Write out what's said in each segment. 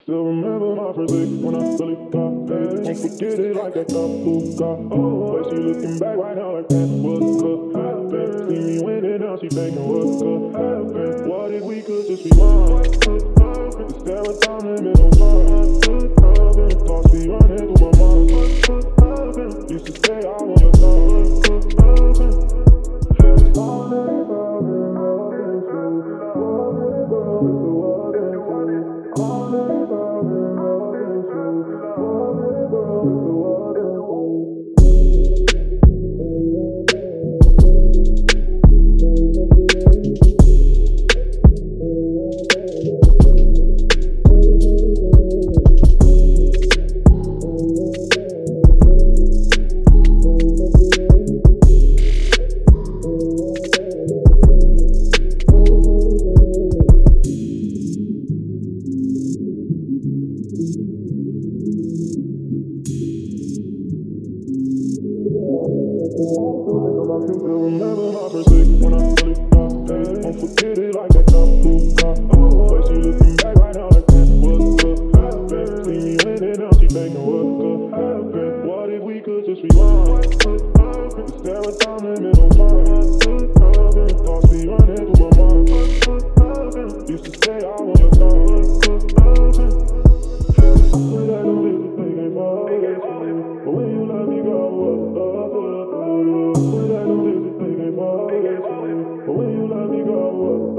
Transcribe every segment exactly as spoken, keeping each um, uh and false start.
Still remember my first lick when I really got paid. Won't forget it like that couple got. Oh, but she looking back right now like that what could happen. See me winning now, she thinking what could happen. What if we could just be one? Is there a time limit on time? Thoughts be running through my mind. Used to say I want your time. Still remember my first lick when I really got paid. Won't forget it like that couple got. Oh, but she looking back right now like that what could happen. See me winning now, she thinking what could happen. What if we could just rewind? Is there a time limit on time? Thoughts be running through my mind. Used to say I want your time. But I don't live the thing ain't far. But when you let me go, what's up? But I don't live the thing ain't far. But when you let me go, what's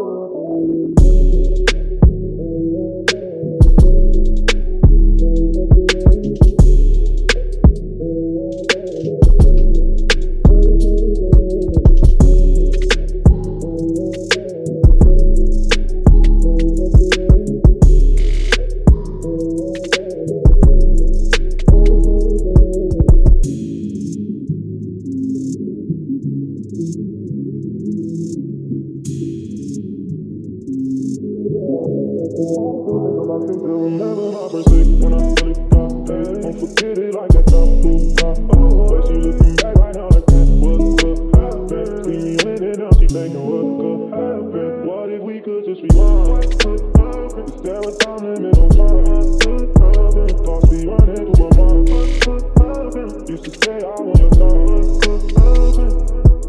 Still remember my first lick when I really got paid. Won't forget it like that couple got. Oh, but she looking back right now like that what could happen. See me winning now, she thinking what could happen. What if we could just rewind? Is there a time limit on time? Thoughts be running through my mind. Used to say I want your time.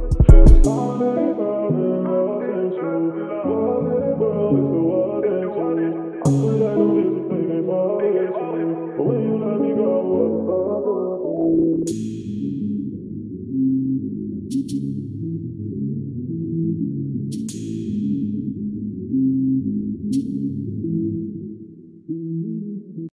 But when you let me go,